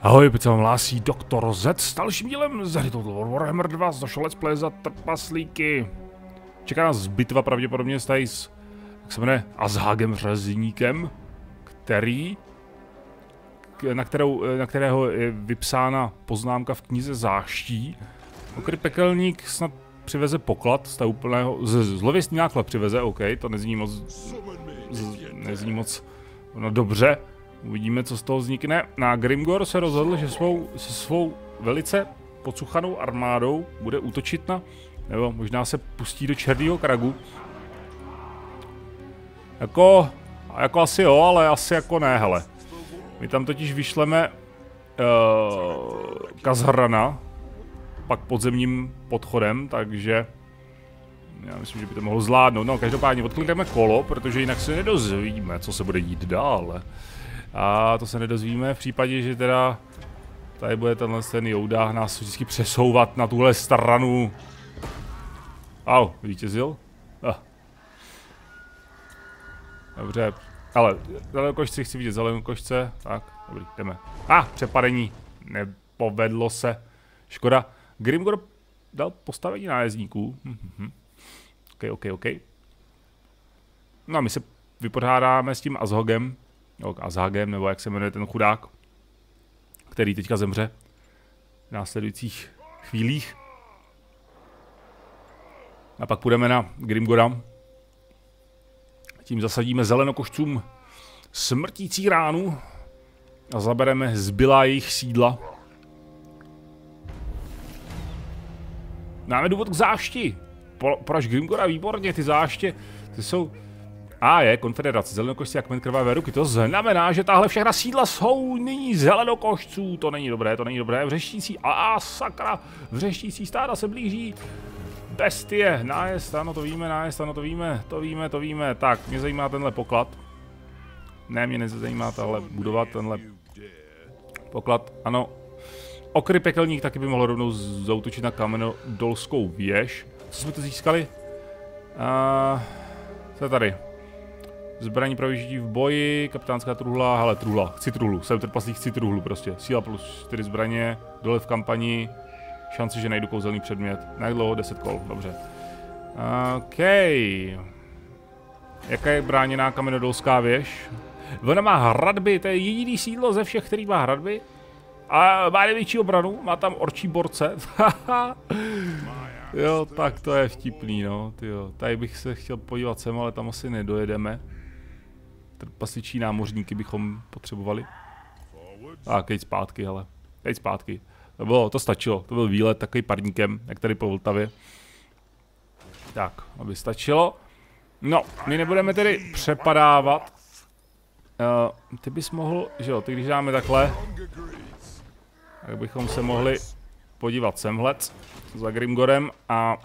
Ahoj, teď se vám hlásí Doktor Z s dalším dílem z hry Total Warhammer 2 z našeho let's play za trpaslíky. Čeká nás bitva pravděpodobně tady s, jak se jmenuje, Azhagem Řezníkem, na kterého je vypsána poznámka v knize Záští. Okry pekelník snad přiveze poklad z úplného, zlověstný náklad přiveze, OK, to nezní moc, no dobře. Uvidíme, co z toho vznikne. A Grimgor se rozhodl, že se svou velice podsuchanou armádou bude útočit nebo možná se pustí do Černého Kragu. Jako asi jo, ale asi jako ne, hele. My tam totiž vyšleme Kazhrana, pak podzemním podchodem, takže já myslím, že by to mohlo zvládnout. No, každopádně odklikneme kolo, protože jinak se nedozvíme, co se bude dít dále. A to se nedozvíme v případě, že teda tady bude ten Jouda nás vždycky přesouvat na tuhle stranu. Au, vítězil? Dobře, ale zelenou chci vidět zelenou košce. Tak, dobrý, jdeme. Přepadení. Nepovedlo se. Škoda. Grimgor dal postavení nájezdníků. OK. No a my se vypořádáme s tím Azhagem, nebo jak se jmenuje ten chudák, který teďka zemře v následujících chvílích. A pak půjdeme na Grimgora. Tím zasadíme zelenokošcům smrtící ránu a zabereme zbylá jejich sídla. Máme důvod k zášti. Poraž Grimgora, výborně, ty záště, ty jsou... je konfederace, zelenokošci a kmen krvavé ruky, to znamená, že tahle všechna sídla jsou nyní zelenokošců, to není dobré, vřeštící, sakra, vřeštící stáda se blíží, bestie, nájezd, ano to víme, tak, mě zajímá tenhle poklad, ne, mě nezajímá tahle budovat, tenhle poklad, ano, Okry pekelník taky by mohl rovnou zaútočit na Kamenodolskou věž, co jsme to získali, co je tady? Zbraní pro vyžití v boji, kapitánská truhla, hele truhla, chci truhlu, jsem trpaslík, chci truhlu prostě. Síla plus 4 zbraně, dole v kampani, šance, že najdu kouzelný předmět. Jak dlouho? 10 kol, dobře. OK. Jaká je bráněná Kamenodolská věž? Ona má hradby, to je jediný sídlo ze všech, který má hradby. A má největší obranu, má tam orčí borce. Jo, tak to je vtipný, no, tyjo. Tady bych se chtěl podívat sem, ale tam asi nedojedeme. Trpasličí námořníky bychom potřebovali. Tak, jeď zpátky, hele. Jeď zpátky. To stačilo, to byl výlet takový parníkem, jak tady po Vltavě. Tak, aby stačilo. No, my nebudeme tedy přepadávat. Ty bys mohl, že jo, ty když dáme takhle, tak bychom se mohli podívat semhlec za Grimgorem a...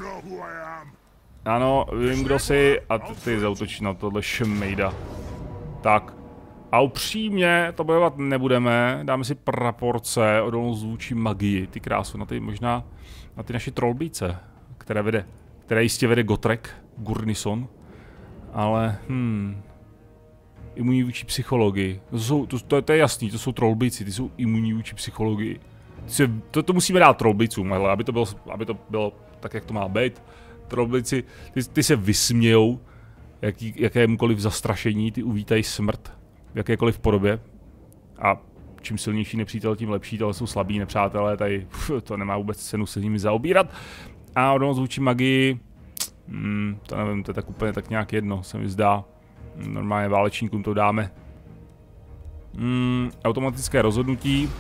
Ano, vím, kdo jsi a ty zautočíš na tohle šmejda. Tak. A upřímně to bojovat nebudeme, dáme si praporce, odolnost vůči magii, ty krásu, možná na ty naše trollbíce, které jistě vede Gotrek, Gurnison, ale imunní vůči psychologii, to je jasný, to jsou trollbíci, ty jsou imunní vůči psychologii. To musíme dát trollbicům, aby to bylo tak, jak to má být. Trollbici, ty se vysmějou jakémukoliv zastrašení, ty uvítají smrt v jakékoliv podobě. A čím silnější nepřítel, tím lepší, tohle jsou slabí nepřátelé, tady to nemá vůbec cenu se nimi zaobírat. A odolnost vůči magii, to nevím, to je tak úplně tak nějak jedno, se mi zdá. Normálně válečníkům to dáme. Automatické rozhodnutí.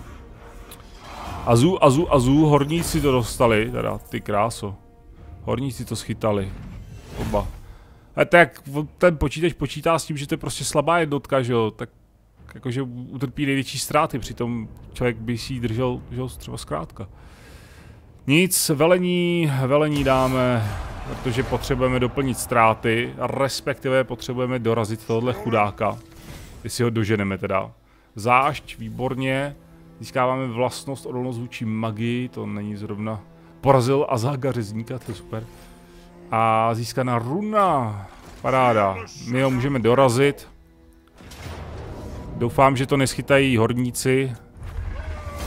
Azu, horníci to dostali, teda, ty kráso. Horníci to schytali. Oba. A tak ten počítač počítá s tím, že to je prostě slabá jednotka, že jo, tak jakože utrpí největší ztráty, přitom člověk by si ji držel, že jo, třeba zkrátka. Nic, velení dáme, protože potřebujeme doplnit ztráty, respektive potřebujeme dorazit tohohle chudáka, jestli ho doženeme teda. Zášť, výborně. Získáváme vlastnost odolnost vůči magii, to není zrovna... Porazil Azhaga Řezníka, to je super. A získaná runa, paráda. My ho můžeme dorazit. Doufám, že to neschytají horníci.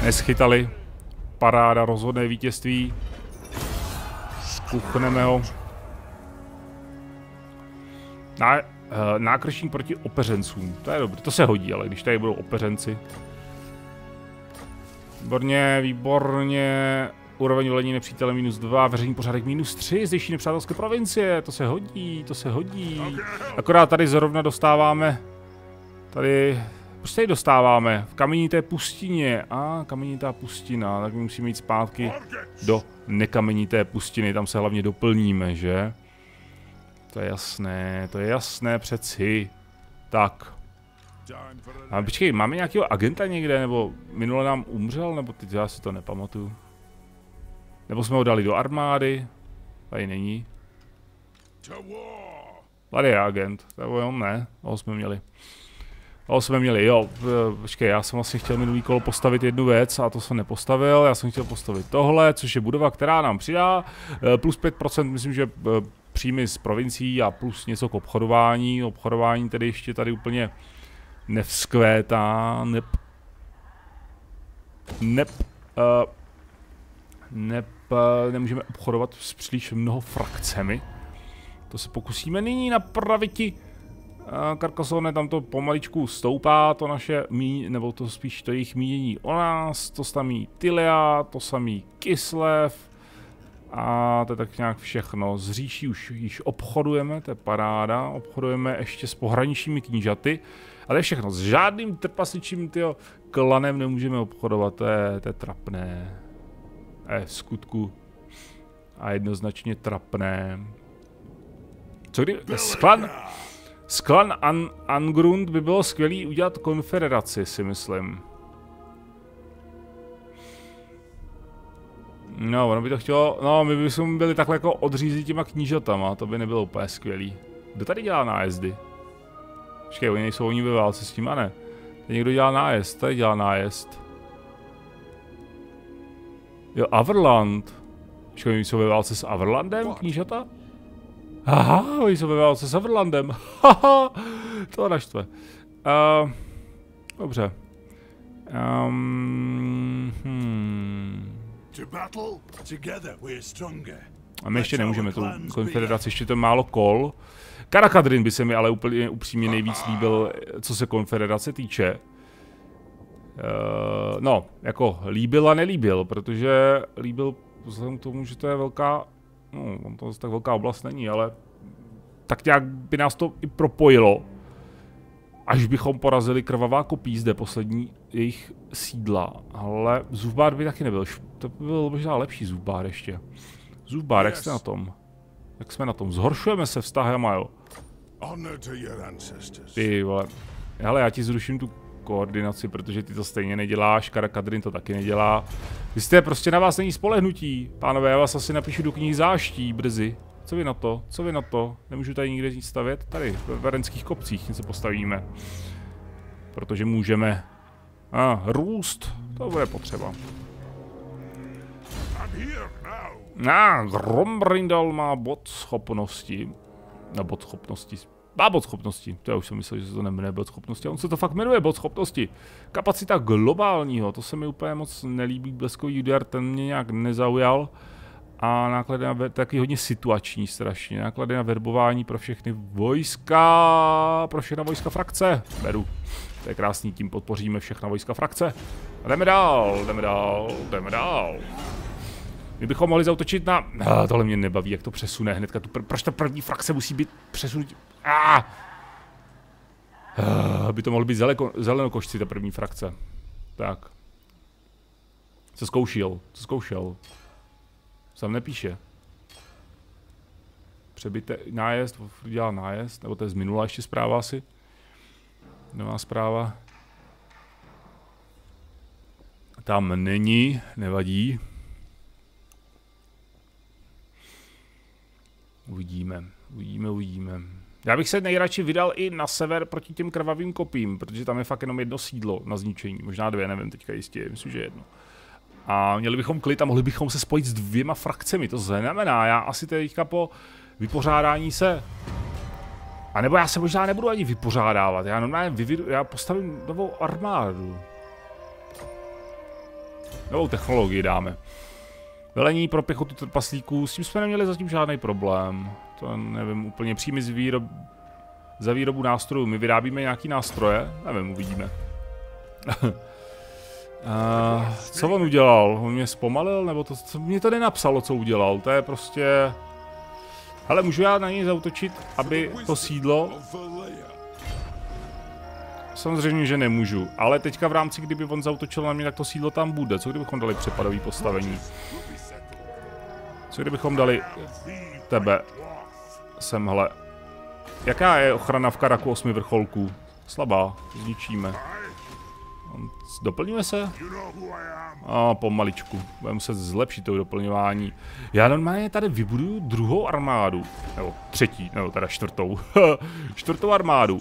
Neschytali. Paráda, rozhodné vítězství. Skuchneme ho. Nákršník proti opeřencům. To je dobré, to se hodí, ale když tady budou opeřenci. Výborně, výborně. Úroveň volení nepřítele -2, veřejný pořádek -3, zdejší nepřátelské provincie. To se hodí, to se hodí. Akorát tady zrovna dostáváme. Tady. Prostě tady dostáváme v kamenité pustině. Kamenitá pustina, tak my musíme jít zpátky do nekamenité pustiny, tam se hlavně doplníme, že? To je jasné přeci. Tak. A počkej, máme nějakého agenta někde, nebo minule nám umřel, nebo teď já si to nepamatuju. Nebo jsme ho dali do armády, tady není. Tady je agent, nebo jo, ne, toho jsme měli. Jo, počkej, já jsem vlastně chtěl minulý kolo postavit jednu věc a to jsem nepostavil, já jsem chtěl postavit tohle, což je budova, která nám přidá, plus 5%, myslím, že příjmy z provincií a plus něco k obchodování tedy ještě tady úplně nevzkvétá, nemůžeme obchodovat s příliš mnoho frakcemi, to se pokusíme nyní napraviti. Carcassonne, tam to pomaličku stoupá, to naše nebo to spíš to jejich mínění o nás, to samý Tylia, to samý Kislev a to je tak nějak všechno. Z říší už již obchodujeme, to je paráda, obchodujeme ještě s pohraničními knížaty, ale je všechno, s žádným trpasličím klanem nemůžeme obchodovat, to je trapné, v skutku a jednoznačně trapné. Co kdy, z klan Angrund by bylo skvělý udělat konfederaci, si myslím. No, ono by to chtělo, no, my bychom byli takhle jako odřízli těma knížatama, to by nebylo úplně skvělý. Kdo tady dělá nájezdy? Počkej, oni nejsou oni ve válce s tím, a ne? Tady někdo dělá nájezd, tady dělá nájezd. Jo, Averland. Počkej, oni jsou ve válce s Averlandem, knížata? Aha, oni jsou ve válce s Averlandem. Haha, to naštve. Dobře. A my ještě nemůžeme tu konfederaci, ještě to málo kol. Karakadrin by se mi ale úplně upřímně nejvíc líbil, co se konfederace týče. No, jako líbil a nelíbil, protože líbil vzhledem k tomu, že to je velká, no, on to tak velká oblast není, ale tak nějak by nás to i propojilo, až bychom porazili krvavá kopí zde poslední jejich sídla, ale Zufbar by taky nebyl, to by byl možná lepší Zufbar ještě. Zufbar, jak jste na tom? Jak jsme na tom? Zhoršujeme se vztahama, jo? Ty vole, hele, já ti zruším tu koordinaci, protože ty to stejně neděláš, Karakadrin to taky nedělá. Vy jste prostě, na vás není spolehnutí. Pánové, já vás asi napíšu do knih záští brzy. Co vy na to? Co vy na to? Nemůžu tady nikde nic stavět? Tady, v Varenských kopcích něco postavíme. Protože můžeme. Růst, to bude potřeba. Grombrindal má bod schopnosti. Na bod schopnosti. Má bod schopnosti, to já už jsem myslel, že se to nemenuje bod schopnosti, a on se to fakt jmenuje bod schopnosti. Kapacita globálního, to se mi úplně moc nelíbí, bleskový úder, ten mě nějak nezaujal. A náklady na, taky hodně situační strašně, náklady na verbování pro všechny vojska, pro všechna vojska frakce, beru. To je krásný, tím podpoříme všechna vojska frakce. A jdeme dál, jdeme dál, jdeme dál. My bychom mohli zaútočit na... tohle mě nebaví, jak to přesune hnedka. Proč ta první frakce musí být přesunutí? By to mohlo být zelenokošci, ta první frakce. Tak. Co zkoušel? Co zkoušel? Sam nepíše. Přebyte nájezd, dělá nájezd, nebo to je z minula ještě zpráva asi. Nová zpráva. Tam není, nevadí. Uvidíme, uvidíme. Já bych se nejradši vydal i na sever proti těm krvavým kopím, protože tam je fakt jenom jedno sídlo na zničení, možná dvě, nevím teďka jistě, myslím, že jedno. A měli bychom klid a mohli bychom se spojit s dvěma frakcemi, to znamená, já asi teďka po vypořádání se... A nebo já se možná nebudu ani vypořádávat, já normálně já postavím novou armádu. Novou technologii dáme. Velení pro pěchotu trpaslíků, s tím jsme neměli zatím žádný problém. To nevím, úplně příjmy za výrobu nástrojů. My vyrábíme nějaký nástroje? Nevím, uvidíme. Co on udělal? On mě zpomalil? Nebo to, co mě to nenapsalo, co udělal? To je prostě... Ale můžu já na něj zaútočit, aby to sídlo... Samozřejmě, že nemůžu, ale teďka v rámci, kdyby on zaútočil na mě, tak to sídlo tam bude. Co kdybychom dali přepadový postavení? Co kdybychom dali tebe semhle? Jaká je ochrana v Karaku 8 vrcholků? Slabá, zničíme. Doplňuje se? Pomaličku. Budeme muset zlepšit to doplňování. Já normálně tady vybuduju druhou armádu. Nebo třetí, nebo teda čtvrtou. Čtvrtou armádu.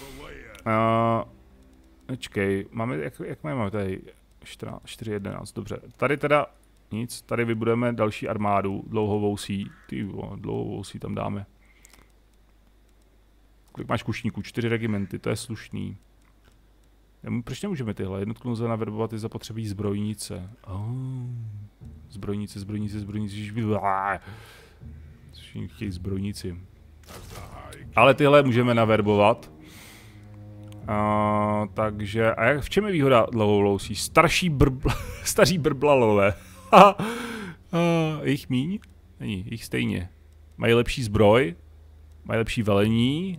Počkej, máme, jak máme tady? 4.11, dobře. Tady teda nic, tady vybudujeme další armádu, dlouhovousí. Dlouhovousí tam dáme. Kolik máš kušníků? 4 regimenty, to je slušný. Proč nemůžeme tyhle? Jednotku lze naverbovat i zapotřebí zbrojnice. Zbrojnice. Všichni chtějí zbrojnici. Ale tyhle můžeme naverbovat. Takže, a v čem je výhoda dlouhovousí? Staří brblalové. Jich míň? Není, jich stejně. Mají lepší zbroj, mají lepší velení.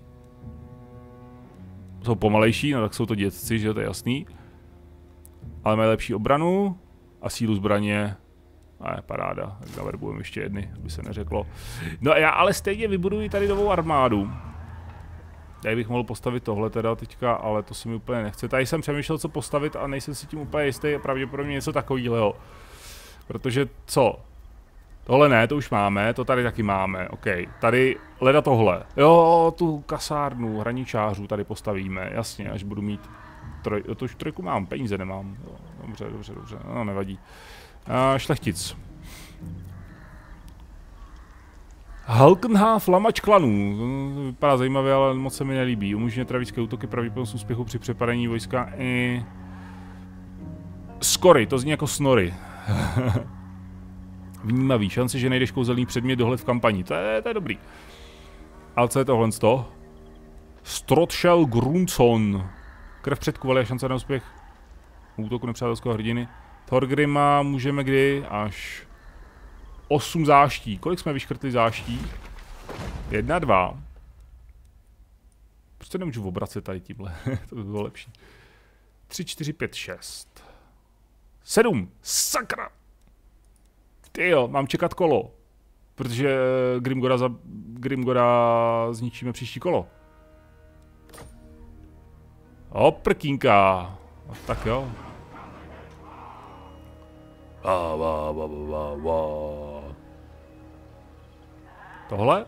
Jsou pomalejší, no tak jsou to dětci, že to je jasný. Ale mají lepší obranu a sílu zbraně. A je paráda, tak zaverbujeme ještě jedny, aby se neřeklo. No a já ale stejně vybuduji tady novou armádu. Tady bych mohl postavit tohle teda teďka, ale to se mi úplně nechce. Tady jsem přemýšlel, co postavit a nejsem si tím úplně jistý, pravděpodobně něco takového. Protože co? Tohle ne, to už máme, to tady taky máme, ok. Tady leda tohle. Jo, tu kasárnu hraničářů tady postavíme, jasně, až budu mít to už trojku mám, peníze nemám. Jo, dobře, no nevadí. Šlechtic. Halkenha flamač klanů. Vypadá zajímavě, ale moc se mi nelíbí. Umožňuje travické útoky, pravděpodobnost úspěchu při přepadení vojska i... Skory, to zní jako snory. Vnímavý, šance, že najdeš kouzelný předmět, dohled v kampani. To je dobrý. Ale co je tohle z toho? Strotshell Grunson. Krev před kuvali a šance na úspěch útoku nepřátelského hrdiny. Thorgrima můžeme kdy? Až 8 záští. Kolik jsme vyškrtli záští? 1, 2. Prostě nemůžu obracet tady tímhle. To by bylo lepší. 3, 4, 5, 6. 7. Tyjo, mám čekat kolo. Protože Grimgora zničíme příští kolo. Prkínka. Tak jo. Tohle?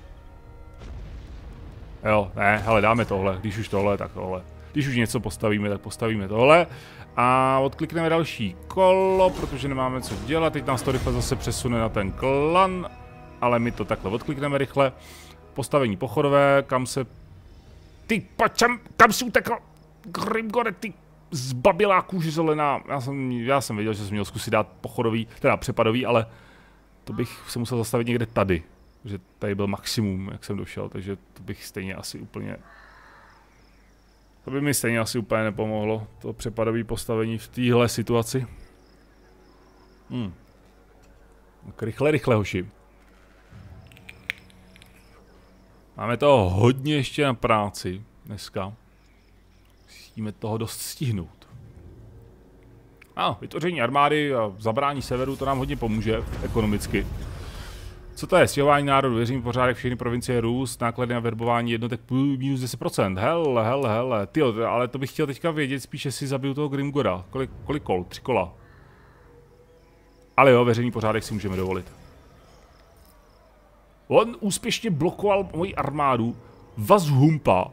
Jo, ne, hele, dáme tohle. Když už tohle, tak tohle. Když už něco postavíme, tak postavíme tohle. A odklikneme další kolo, protože nemáme co dělat. Teď nás to rychle zase přesune na ten klan. Ale my to takhle odklikneme rychle. Postavení pochodové, kam se... Ty pačam, kam si utekl? Grimgore, ty zbabilá kůže zelená. Já jsem věděl, že jsem měl zkusit dát pochodový, teda přepadový, ale to bych se musel zastavit někde tady. Že tady byl maximum, jak jsem došel, takže to bych stejně asi úplně... To by mi stejně asi úplně nepomohlo, to přepadové postavení v téhle situaci. Tak rychle, hoši. Máme toho hodně ještě na práci dneska. Musíme toho dost stihnout. Vytvoření armády a zabrání severu, to nám hodně pomůže ekonomicky. Co to je? Stěhování národu, věřím pořádek, všechny provincie růst, náklady na verbování jednotek minus 10%. Hele. Tyjo, ale to bych chtěl teďka vědět, spíš jestli zabiju toho Grimgora. Kolik kol? 3 kola. Ale jo, veřejný pořádek si můžeme dovolit. On úspěšně blokoval moji armádu. Vazhumpa.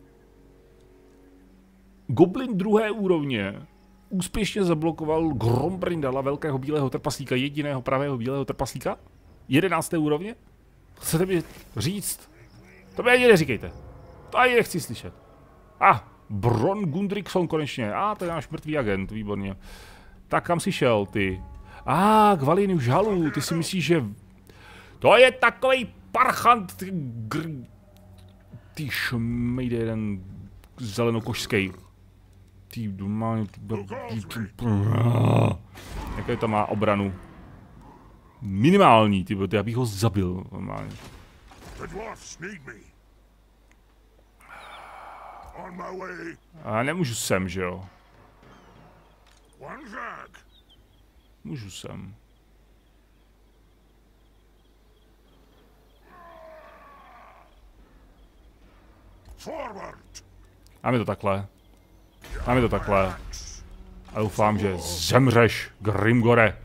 Goblin 2. úrovně. Úspěšně zablokoval Grombrindala, velkého bílého trpaslíka, jediného pravého bílého trpaslíka. 11. úrovně? Chcete mi říct? To mi ani neříkejte. To ani nechci slyšet. Bron Gundrickson konečně. To je náš mrtvý agent, výborně. Tak kam jsi šel, ty? Kvaliny už halu, ty si myslíš, že... To je takovej parchant, ty šmejde jeden zelenokošský. Ty normálně... Jaké to má obranu? Minimální, ty, já bych ho zabil normálně. A nemůžu sem, že jo? Můžu sem. Dám je to takhle. A doufám, že zemřeš, Grimgore.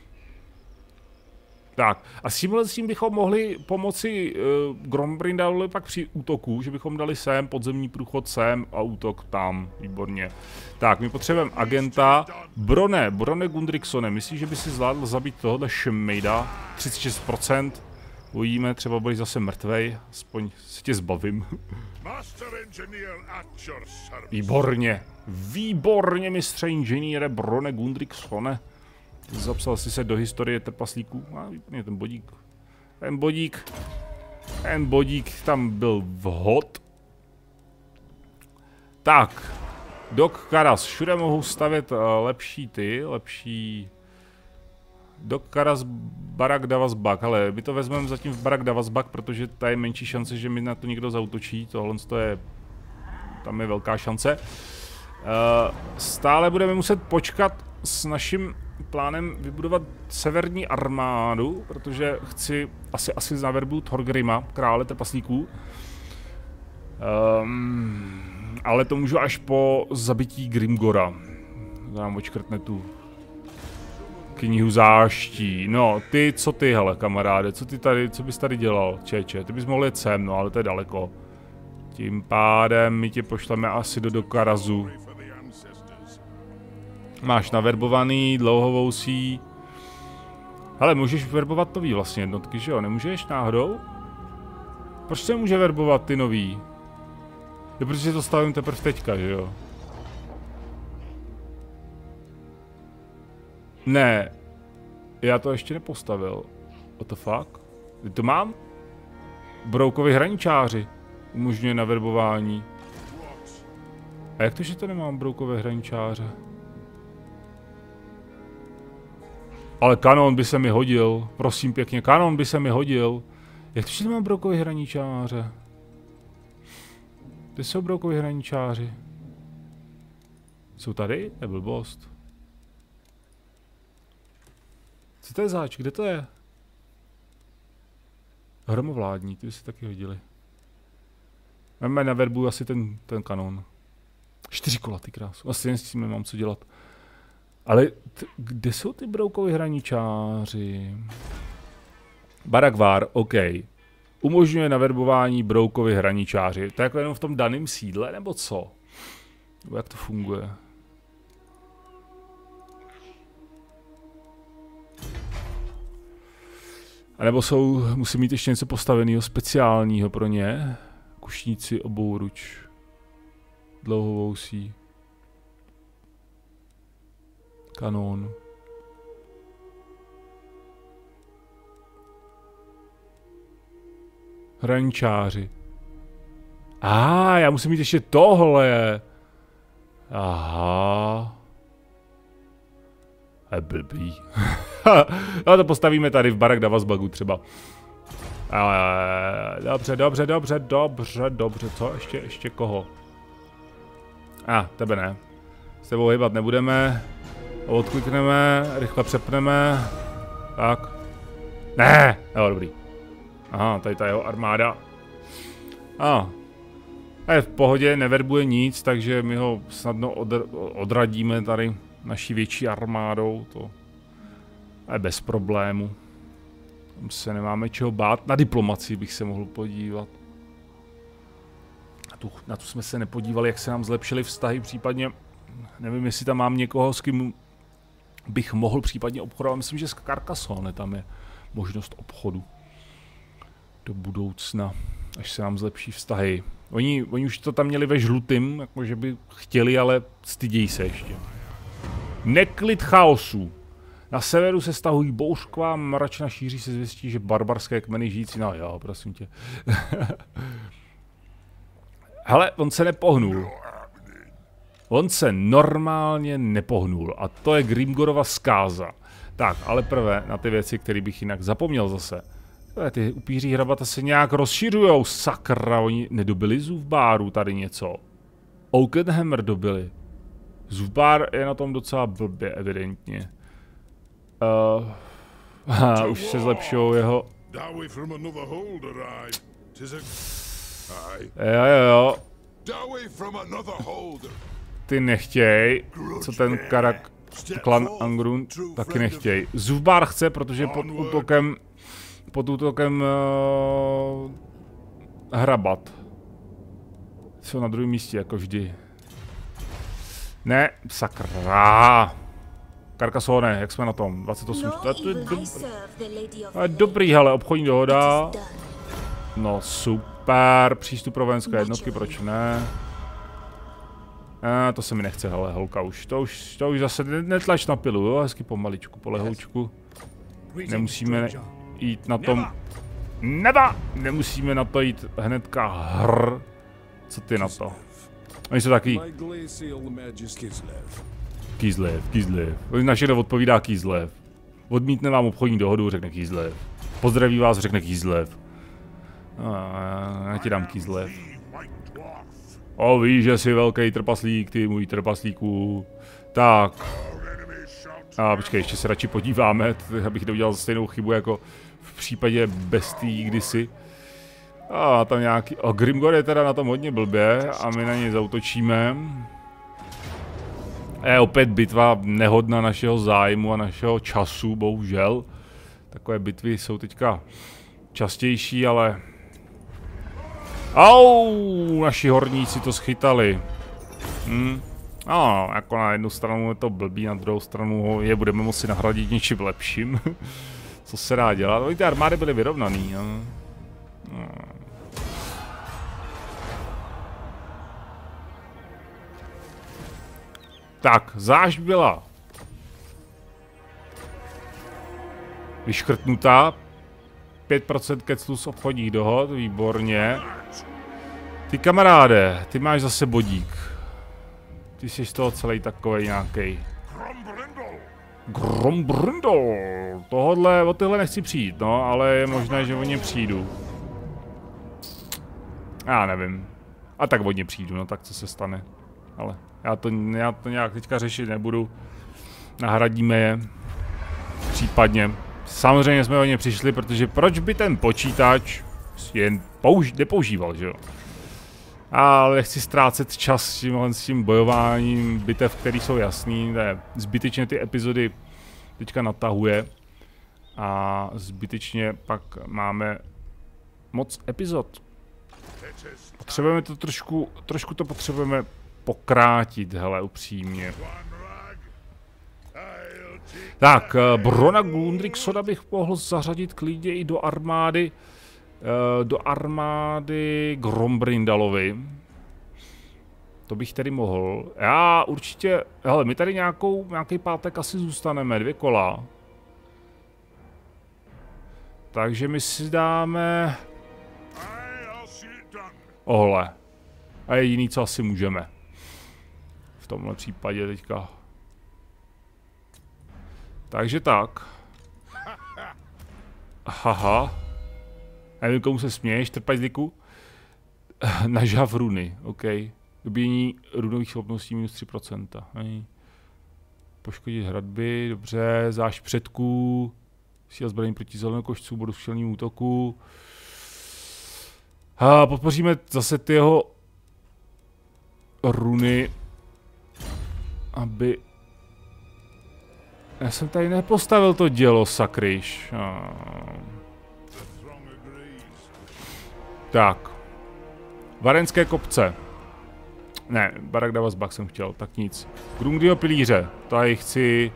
Tak, a s tím bychom mohli pomoci Grombrindalu pak při útoku, že bychom dali sem, podzemní průchod sem a útok tam, výborně. Tak, my potřebujeme agenta. Brone Gundriksone, myslíš, že by si zvládl zabít tohohle šmejda? 36%. Uvidíme, třeba budeš zase mrtvej, aspoň si tě zbavím. Výborně, mistře inženýre Brone Gundriksone. Zapsal jsi se do historie trpaslíků. Výborně, ten bodík tam byl vhod. Tak, Dok Karas, všude mohu stavět lepší... Dok Karas, Barak Davasbak, ale my to vezmeme zatím v Barak Davasbak, protože ta je menší šance, že mi na to někdo zaútočí, tam je velká šance. Stále budeme muset počkat s naším plánem vybudovat severní armádu, protože chci asi zaverbu Thorgrima, krále trpaslíků. Ale to můžu až po zabití Grimgora. Dám očkrtne tu knihu záští. No, co ty, hele, kamaráde, co bys tady dělal, čeče, ty bys mohl jet sem, no, ale to je daleko. Tím pádem my tě pošleme asi do Dokarazu. Máš naverbovaný, dlouhovousí. Hele, můžeš verbovat nový vlastně jednotky, že jo? Nemůžeš náhodou? Proč se může verbovat ty nový? Je, protože to stavím teprve teďka, že jo? Ne. Já to ještě nepostavil. What the fuck? Kdy to mám? Broukovi hraničáři. Umožňuje naverbování. A jak to, že to nemám broukové hraničáře? Ale kanon by se mi hodil. Prosím pěkně, kanon by se mi hodil. Jak to, že nemám broukové hraničáře? Kde jsou broukové hraničáři? Jsou tady? Je blbost. Co to je zač? Kde to je? Hromovládní, ty by se taky hodili. Máme na verbu asi ten kanon. 4 kola, ty krásu. Asi s tím nemám co dělat. Ale kde jsou ty broukoví hraničáři? Barakvár, OK. Umožňuje naverbování broukovi hraničáři. To je jako jenom v tom daném sídle, nebo co? Nebo jak to funguje? A nebo musí mít ještě něco postaveného speciálního pro ně. Kušníci obouruč. Dlouhovousí. Kanón. Hraničáři. Já musím mít ještě tohle. Aha. Je blbý. No to postavíme tady v Barak Davasbagu třeba. Dobře. Co? Ještě koho? Tebe ne. S tebou hýbat nebudeme. Odklikneme, rychle přepneme. Tak. Ne! Jo, dobrý. Aha, tady ta jeho armáda. Je v pohodě, neverbuje nic, takže my ho snadno odradíme tady naší větší armádou. To je bez problému. Tam se nemáme čeho bát. Na diplomacii bych se mohl podívat. Na tu jsme se nepodívali, jak se nám zlepšily vztahy, případně nevím, jestli tam mám někoho, s kým bych mohl případně obchodovat. Myslím, že s Carcassonne tam je možnost obchodu do budoucna, až se nám zlepší vztahy. Oni už to tam měli ve žlutým, jakože by chtěli, ale stydějí se ještě. Neklid chaosu. Na severu se stahují bouřková mračna, šíří se zvěstí, že barbarské kmeny žijící... No jo, prosím tě. Hele, on se nepohnul. On se normálně nepohnul. A to je Grimgorova zkáza. Tak, ale prvé na ty věci, které bych jinak zapomněl zase. Ty upíří hrabata se nějak rozšiřujou. Sakra, oni nedobili Zufbaru tady něco. Oakenhammer dobili. Zufbar je na tom docela blbě, evidentně. Už se zlepšují jeho... Jo. Ty nechtěj, co ten Karak, klan Angrun, taky nechtěj. Zufbar chce, protože pod útokem hrabat. Jsou na druhém místě, jako vždy. Ne, sakra. Carcassonne, jak jsme na tom? 28. To je dobrý, hele, obchodní dohoda. No super, přístup pro vojenské jednotky, proč ne? To se mi nechce, hele, holka už. To už zase netlač na pilu, jo, hezky pomaličku, polehoučku. Nemusíme jít na tom... Nemusíme na to jít hnedka hr. Co ty na to? Oni jsou taky... Kislev. Naše odpovídá Kislev. Odmítne vám obchodní dohodu, řekne Kislev. Pozdraví vás, řekne Kislev. Já ti dám Kislev. Víš, že jsi velký trpaslík, ty můj trpaslíku. Tak. Počkej, ještě se radši podíváme, abych neudělal stejnou chybu jako v případě Bestií kdysi. Tam nějaký... Grimgor je teda na tom hodně blbě a my na něj zaútočíme. Je opět bitva nehodna našeho zájmu a našeho času, bohužel. Takové bitvy jsou teďka častější, ale... Naši horníci to schytali. Jako na jednu stranu je to blbý, na druhou stranu je budeme moci nahradit něčím lepším. Co se dá dělat? Ty armády byly vyrovnaný. Tak, zášť byla vyškrtnutá. 5% keclu z obchodních dohod, výborně. Ty kamaráde, ty máš zase bodík. Ty jsi z toho celý takovej nějaký. Grombrindol. O tyhle nechci přijít, no, ale je možné, že o ně přijdu. Já nevím. A tak o ně přijdu, no tak co se stane. Ale já to nějak teďka řešit nebudu. Nahradíme je. Případně. Samozřejmě jsme o ně přišli, protože proč by ten počítač jen nepoužíval, že jo? Ale nechci ztrácet čas s tím bojováním bitev, které jsou jasný. Zbytečně ty epizody teďka natahuje. A zbytečně pak máme moc epizod. Potřebujeme to trošku to potřebujeme pokrátit, hele, upřímně. Tak, Brona Gundriksona bych mohl zařadit klidně i do armády Grombrindalovi. To bych tedy mohl. Já určitě, hele, my tady nějaký pátek asi zůstaneme, 2 kola. Takže my si dáme... Ohle. A je jediný, co asi můžeme. V tomhle případě teďka. Takže tak. Haha. Nevím, komu se směješ, trpaslíku. Na žhav runy, OK. Dobíjení runových schopností minus 3%. Hej. Poškodit hradby, dobře. Zášť předků. Síla zbraní proti zelenokošcům, bodu střelnímu útoku. Podpoříme zase ty jeho runy, aby... Já jsem tady nepostavil to dělo, sakryš. Tak. Varenské kopce. Ne, Barak Davasbach jsem chtěl, tak nic. Grungryho pilíře, tady chci...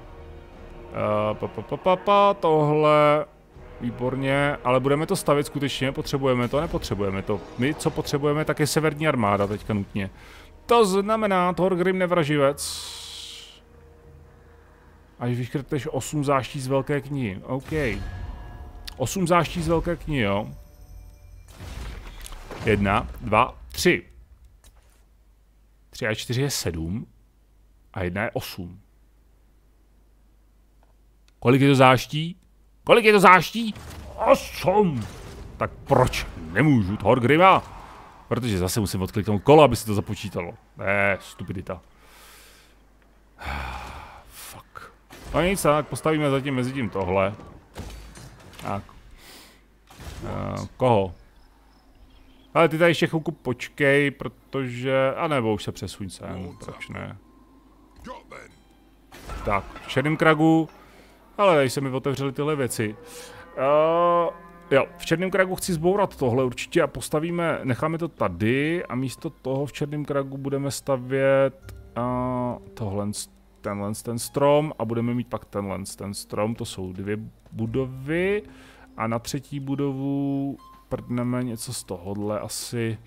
tohle... Výborně, ale budeme to stavět skutečně, potřebujeme to, nepotřebujeme to. My, co potřebujeme, tak je severní armáda teďka nutně. To znamená Thorgrim Nevraživec. Až vyškrtneš 8 záští z velké knihy. OK. 8 záští z velké knihy, jo. 1, 2, 3. 3 a 4 je 7. A 1 je 8. Kolik je to záští? Kolik je to záští? 8! Tak proč nemůžu Thorgrima? Protože zase musím odkliknout kolo, aby se to započítalo. Stupidita. Fuck. No nic, tak postavíme zatím mezi tím tohle. Tak. Koho? Ale ty tady ještě chvilku počkej, protože... A nebo už se přesuň sem, proč ne? Tak, v Černém Kragu. Ale tady se mi otevřely tyhle věci. Jo, v Černém Kragu chci zbourat tohle určitě a postavíme, necháme to tady a místo toho v Černém Kragu budeme stavět ten strom a budeme mít pak ten strom, to jsou 2 budovy a na 3. budovu prdneme něco z tohohle asi.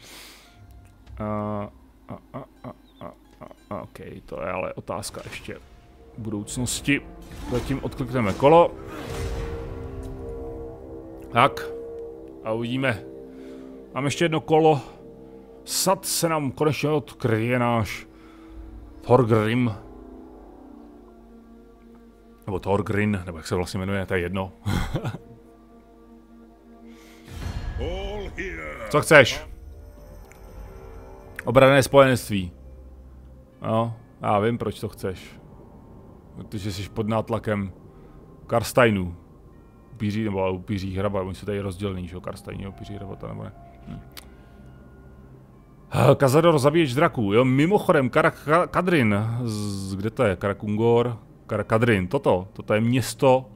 OK, to je ale otázka ještě budoucnosti. Zatím odklikneme kolo. Tak. A uvidíme. Mám ještě jedno kolo. Sad se nám konečně odkryje náš Thorgrim. Nebo Thorgrin, nebo jak se vlastně jmenuje, to je jedno. Co chceš? Obranné spojenectví. No, já vím, proč to chceš. Protože jsi pod nátlakem Karsteinů. Upíří, nebo upíří hraba, oni jsou tady rozdělený, že jo, Karsteini, upíří hrabata, nebo ne. Kazador, zabíječ draků, jo, mimochodem, Kadrin, kde to je, Karakungor, Kadrin, toto je město,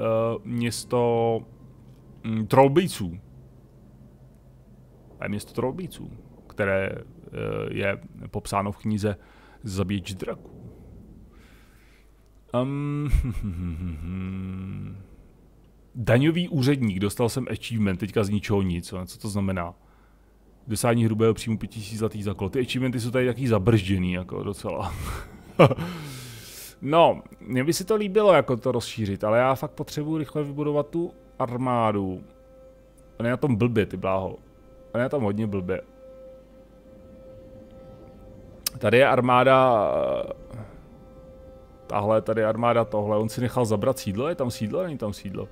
trollbijců. To je město trollbijců, které je popsáno v knize Zabíječ draků. Daňový úředník, dostal jsem achievement, teďka z ničeho nic, co to znamená? Dosáhní hrubého příjmu 5000 zlatých za kolo. Ty achievementy jsou tady taky zabržděný, jako docela. No, mě by si to líbilo, jako to rozšířit, ale já fakt potřebuji rychle vybudovat tu armádu. On je na tom blbě, ty bláho. On je na tom hodně blbě. Tady je armáda... Tahle, tady je armáda tohle. On si nechal zabrat sídlo, je tam sídlo, není tam sídlo.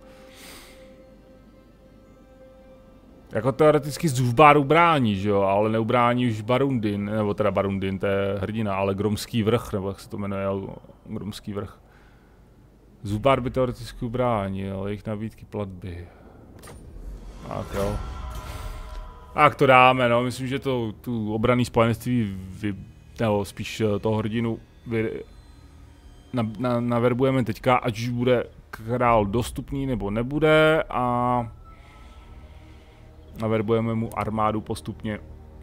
Jako teoreticky Zufbáru brání, že jo, ale neubrání už Barundin, nebo teda Barundin, to je hrdina, ale Gromský vrch, nebo jak se to jmenuje, Gromský vrch. Zufbár by teoreticky ubránil, jejich nabídky platby. Tak jo. Tak to dáme, no, myslím, že to tu obranné spojenectví, nebo spíš toho hrdinu naverbujeme teďka, ať už bude král dostupný nebo nebude a naverbujeme mu armádu postupně.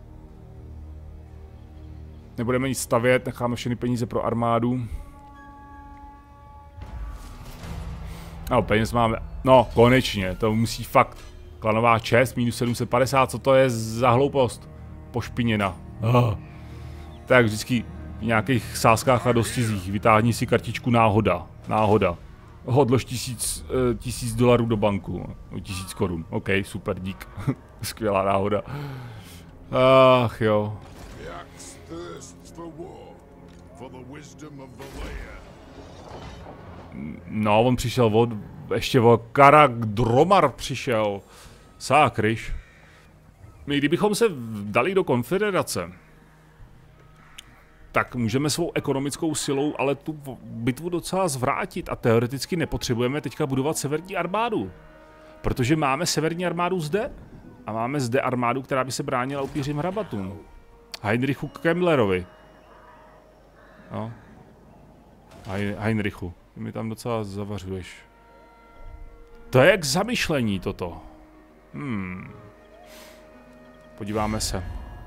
Nebudeme nic stavět, necháme všechny peníze pro armádu. No, peněz máme, no konečně, to musí fakt. Klanová čest, minus 750, co to je za hloupost? Pošpiněna. Tak vždycky v nějakých sázkách a dostizích. Vytáhni si kartičku náhoda. Náhoda. Odlož $1000 do banku. 1000 korun. OK, super, dík. Skvělá náhoda. Ach jo. No, on přišel ještě Karak Dromar přišel. Sákryš. My kdybychom se dali do konfederace, tak můžeme svou ekonomickou silou ale tu bitvu docela zvrátit a teoreticky nepotřebujeme teďka budovat severní armádu. Protože máme severní armádu zde a máme zde armádu, která by se bránila upířím hrabatům. Heinrichu Kemmlerovi. No. Heinrichu, ty mi tam docela zavařuješ. To je k zamyšlení toto. Podíváme se.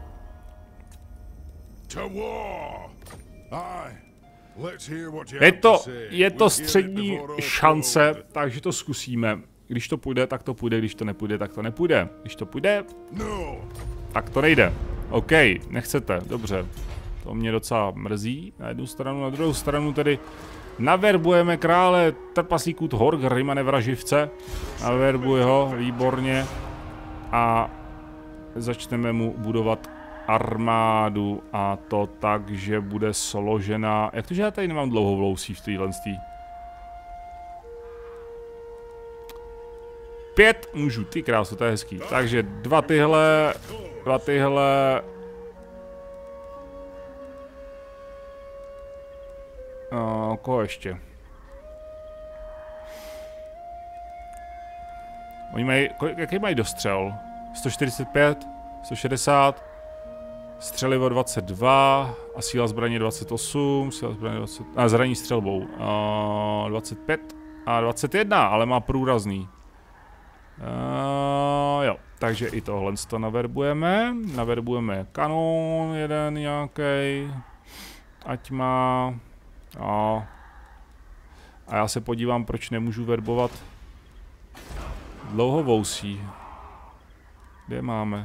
Je to střední šance, takže to zkusíme. Když to půjde, tak to půjde, když to nepůjde, tak to nepůjde. Když to půjde, tak to nejde. OK, nechcete, dobře. To mě docela mrzí na jednu stranu, na druhou stranu tedy Naverbujeme krále trpaslíků Thorgrima Nevraživce. Naverbuji ho, výborně. A začneme mu budovat armádu a to tak, že bude složena... Jak to, že já tady nemám dlouhou vlousí v téhle stý? 5 mužů, ty krásu, to je hezký. Takže dva tyhle... Koho ještě? Oni mají, jaký mají dostřel? 145, 160, střelivo 22 a síla zbraně 28, síla zbraně 20, a zraní střelbou 25 a 21, ale má průrazný. Jo, takže i tohle to naverbujeme kanon jeden nějaký, ať má, a já se podívám, proč nemůžu verbovat dlouhovousí. Kde máme?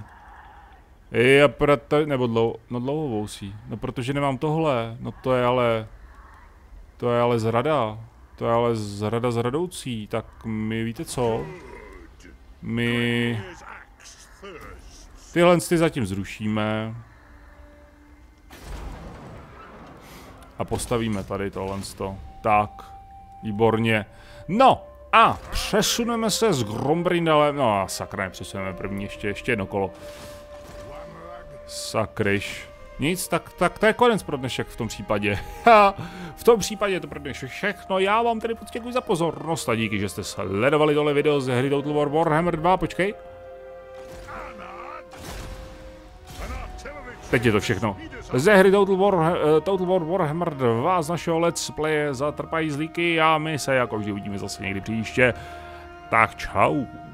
Nebo dlouhovousí. No protože nemám tohle. No to je ale zrada. To je ale zrada zradoucí. Tak my víte co? My tyhle zatím zrušíme. A postavíme tady tohle. Tak. Výborně. No. A přesuneme se s Grombrindalem. No a sakra, nepřesuneme první ještě jedno kolo. Sakryš. Nic, tak to je konec pro dnešek v tom případě. V tom případě je to pro dnešek všechno. Já vám tedy moc děkuji za pozornost a díky, že jste sledovali tohle video z hry Total War Warhammer 2. Počkej. Teď je to všechno. Ze hry Total War Warhammer 2 z našeho let's playe za trpajízlíky a my se jako vždy uvidíme zase někdy příště. Tak čau.